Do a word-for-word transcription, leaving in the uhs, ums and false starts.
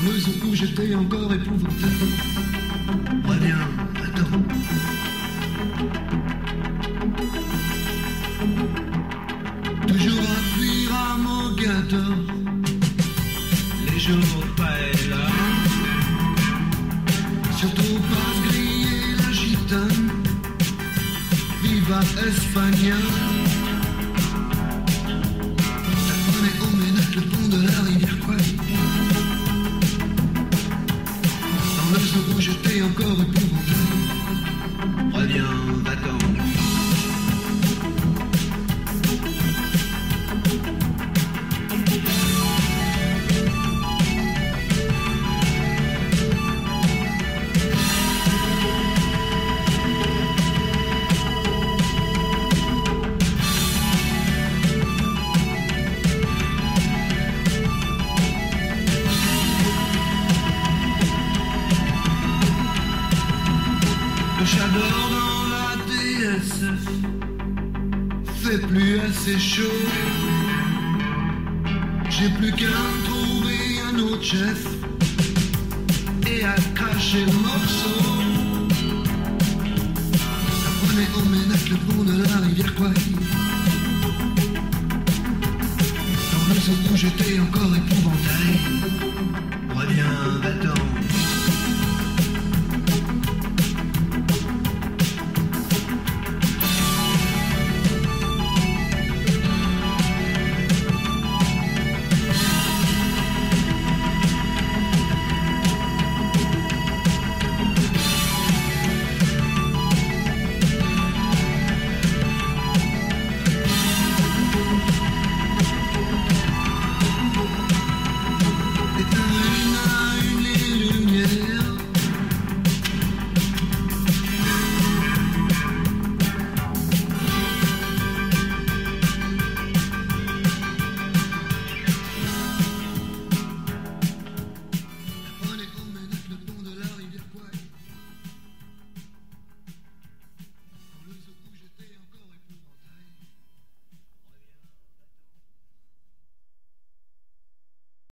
Dans le zoo où j'étais encore épouvanté. Reviens, attends. Toujours à fuir à mon gâteau. Les jours pas là. Surtout pas griller la gitane. Viva Espagne. T'apprenais au ménage le pont de la rivière Kwai. Dans le zoo où j'étais encore épouvanté. Reviens, attends. Le chaleur dans la D S F fait plus assez chaud. J'ai plus qu'à trouver un autre chef et à cracher le morceau. Apprenez au ménage le pont de la rivière Kwai. Dans le zoo où j'étais encore épouvantail. Reviens, va-t'en. Éteins